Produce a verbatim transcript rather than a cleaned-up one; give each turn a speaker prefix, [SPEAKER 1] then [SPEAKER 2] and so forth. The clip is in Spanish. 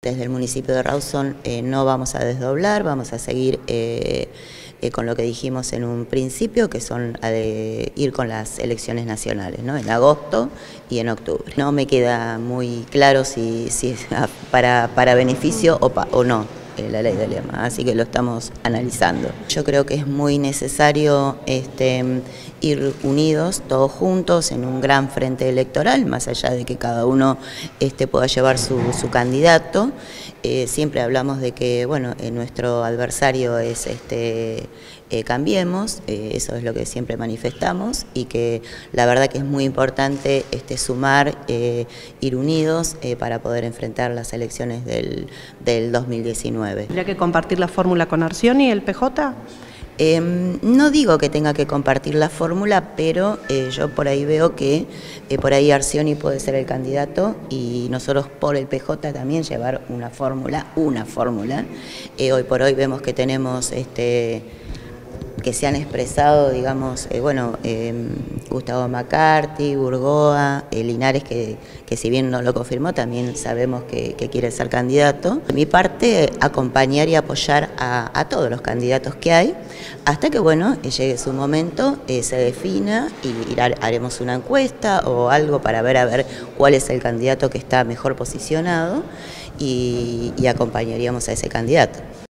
[SPEAKER 1] Desde el municipio de Rawson eh, no vamos a desdoblar, vamos a seguir eh, eh, con lo que dijimos en un principio, que son a de ir con las elecciones nacionales, ¿no? En agosto y en octubre. No me queda muy claro si, si es para, para beneficio o, pa, o no eh, la ley de lema, así que lo estamos analizando. Yo creo que es muy necesario este, ir unidos, todos juntos, en un gran frente electoral, más allá de que cada uno este, pueda llevar su, su candidato. Eh, siempre hablamos de que bueno, eh, nuestro adversario es este, eh, Cambiemos, eh, eso es lo que siempre manifestamos, y que la verdad que es muy importante este, sumar, eh, ir unidos eh, para poder enfrentar las elecciones del, del dos mil diecinueve.
[SPEAKER 2] ¿Tendría que compartir la fórmula con Arcioni y el P J?
[SPEAKER 1] Eh, no digo que tenga que compartir la fórmula, pero eh, yo por ahí veo que eh, por ahí Arcioni puede ser el candidato y nosotros por el P J también llevar una fórmula, una fórmula. Eh, hoy por hoy vemos que tenemos este, que se han expresado, digamos, eh, bueno, eh, Gustavo McCarthy, Burgoa, eh, Linares, que, que si bien no lo confirmó, también sabemos que, que quiere ser candidato. De mi parte, acompañar y apoyar a, a todos los candidatos que hay, hasta que, bueno, llegue su momento, eh, se defina y haremos una encuesta o algo para ver a ver cuál es el candidato que está mejor posicionado y, y acompañaríamos a ese candidato.